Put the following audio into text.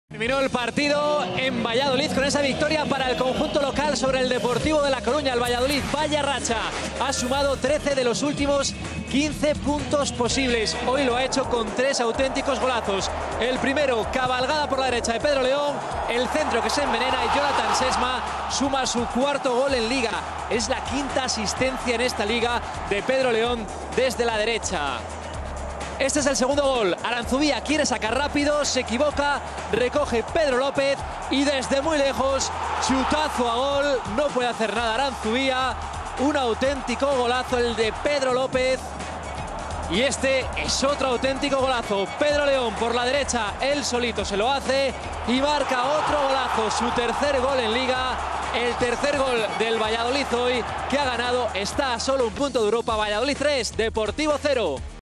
Terminó el partido en Valladolid con esa victoria para el conjunto local sobre el Deportivo de La Coruña. El Valladolid, vaya racha, ha sumado 13 de los últimos 15 puntos posibles. Hoy lo ha hecho con 3 auténticos golazos. El primero, cabalgada por la derecha de Pedro León, el centro que se envenena y Jonathan Sesma suma su 4º gol en Liga. Es la 5ª asistencia en esta Liga de Pedro León desde la derecha. Este es el segundo gol. Aranzubía quiere sacar rápido, se equivoca, recoge Pedro López y desde muy lejos, chutazo a gol. No puede hacer nada Aranzubía. Un auténtico golazo el de Pedro López. Y este es otro auténtico golazo. Pedro León por la derecha, él solito se lo hace y marca otro golazo. Su 3er gol en Liga. El 3er gol del Valladolid hoy, que ha ganado, está a solo un punto de Europa. Valladolid 3, Deportivo 0.